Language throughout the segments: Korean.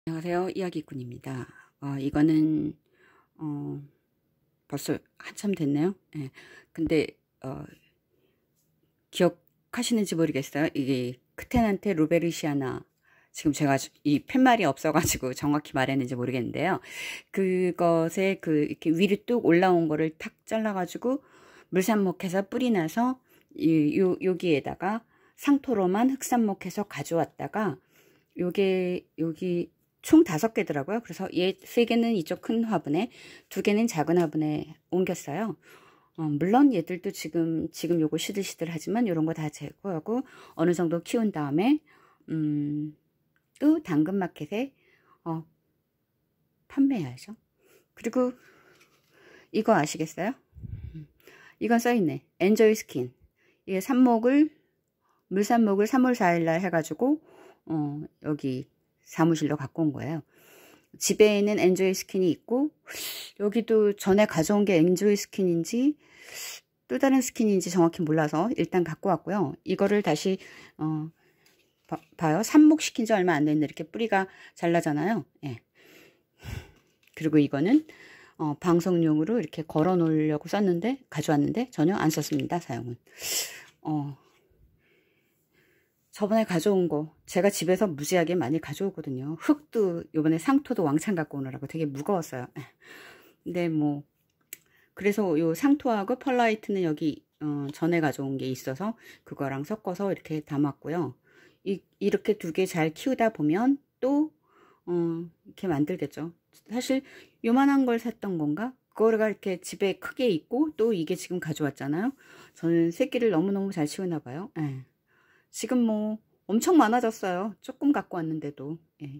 안녕하세요. 이야기꾼입니다. 이거는 벌써 한참 됐네요. 예. 근데 기억하시는지 모르겠어요. 이게 크텐한테 루베르시아나, 지금 제가 이 팻말이 없어가지고 정확히 말했는지 모르겠는데요. 그것에 이렇게 위로 뚝 올라온 거를 탁 잘라가지고 물산목해서 뿌리 나서 여기에다가 상토로만 흑산목해서 가져왔다가 여기 총 5개더라고요. 그래서 얘 3개는 이쪽 큰 화분에, 2개는 작은 화분에 옮겼어요. 물론 얘들도 지금 요거 시들시들하지만 요런 거 다 제거하고 어느 정도 키운 다음에 또 당근마켓에 판매해야죠. 그리고 이거 아시겠어요? 이건 써있네. 엔조이 스킨. 이게 물산목을 3월 4일날 해가지고 여기 사무실로 갖고 온 거예요. 집에는 엔조이 스킨이 있고, 여기도 전에 가져온 게 엔조이 스킨인지 또 다른 스킨인지 정확히 몰라서 일단 갖고 왔고요. 이거를 다시 봐요. 삽목시킨 지 얼마 안 됐는데 이렇게 뿌리가 잘 나잖아요. 예. 그리고 이거는 방송용으로 이렇게 걸어 놓으려고 썼는데, 가져왔는데 전혀 안 썼습니다. 사용은. 저번에 가져온 거 제가 집에서 무지하게 많이 가져오거든요. 흙도 요번에 상토도 왕창 갖고 오느라고 되게 무거웠어요. 근데 뭐 그래서 요 상토하고 펄라이트는 여기 전에 가져온 게 있어서 그거랑 섞어서 이렇게 담았고요. 이렇게 2개 잘 키우다 보면 또 이렇게 만들겠죠. 사실 요만한 걸 샀던 건가? 그거가 이렇게 집에 크게 있고 또 이게 지금 가져왔잖아요. 저는 새끼를 너무너무 잘 키우나 봐요. 예. 지금 뭐 엄청 많아졌어요. 조금 갖고 왔는데도. 예.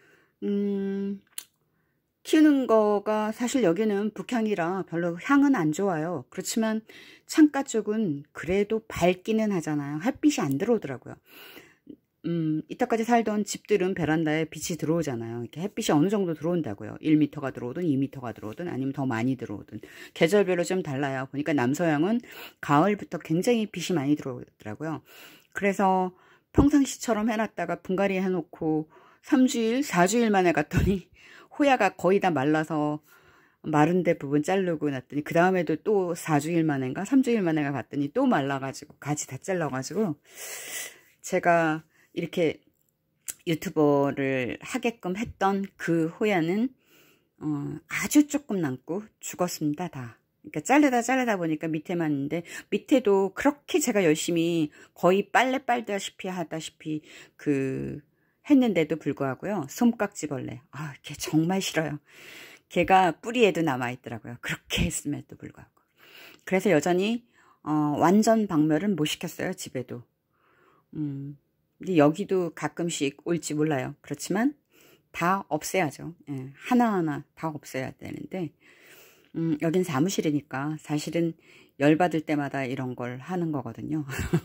키우는 거가 사실 여기는 북향이라 별로 향은 안 좋아요. 그렇지만 창가 쪽은 그래도 밝기는 하잖아요. 햇빛이 안 들어오더라고요. 이때까지 살던 집들은 베란다에 빛이 들어오잖아요. 이렇게 햇빛이 어느 정도 들어온다고요. 1m가 들어오든 2m가 들어오든 아니면 더 많이 들어오든. 계절별로 좀 달라요. 보니까 남서양은 가을부터 굉장히 빛이 많이 들어오더라고요. 그래서 평상시처럼 해놨다가 분갈이 해놓고 3주일, 4주일 만에 갔더니 호야가 거의 다 말라서 마른데 부분 자르고 났더니 그 다음에도 또 4주일 만인가 3주일 만에 갔더니 또 말라가지고 가지 다 잘라가지고, 제가 이렇게 유튜버를 하게끔 했던 그 호야는 아주 조금 남고 죽었습니다. 다. 그러니까 자르다 보니까 밑에만 있는데, 밑에도 그렇게 제가 열심히 거의 빨래 빨다시피 하다시피 했는데도 불구하고요. 솜깍지벌레. 걔 정말 싫어요. 걔가 뿌리에도 남아있더라고요. 그렇게 했음에도 불구하고. 그래서 여전히 완전 박멸은 못 시켰어요. 집에도. 근데 여기도 가끔씩 올지 몰라요. 그렇지만 다 없애야죠. 예, 하나하나 다 없애야 되는데, 여긴 사무실이니까 사실은 열받을 때마다 이런 걸 하는 거거든요.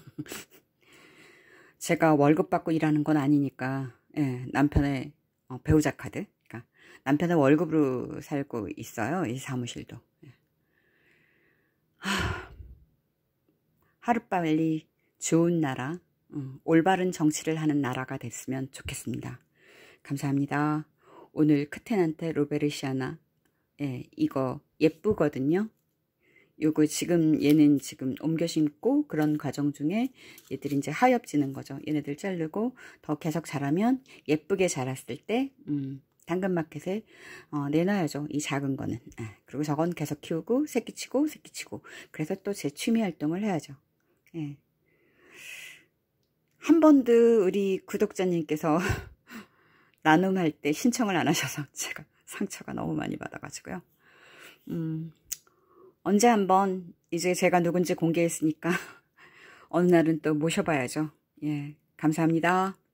제가 월급 받고 일하는 건 아니니까. 예, 남편의 배우자 카드. 그러니까 남편의 월급으로 살고 있어요. 이 사무실도. 예. 하루빨리 좋은 나라, 올바른 정치를 하는 나라가 됐으면 좋겠습니다. 감사합니다. 오늘 크텐한테 루베르시아나, 예, 이거 예쁘거든요. 요거 얘는 지금 옮겨 심고 그런 과정 중에 얘들이 이제 하엽지는 거죠. 얘네들 자르고 더 계속 자라면 예쁘게 자랐을 때 당근마켓에 내놔야죠. 이 작은 거는. 그리고 저건 계속 키우고 새끼치고 그래서 또 제 취미 활동을 해야죠. 예. 한 번도 우리 구독자님께서 나눔할 때 신청을 안 하셔서 제가 상처가 너무 많이 받아가지고요. 언제 한번 이제 제가 누군지 공개했으니까 어느 날은 또 모셔봐야죠. 예, 감사합니다.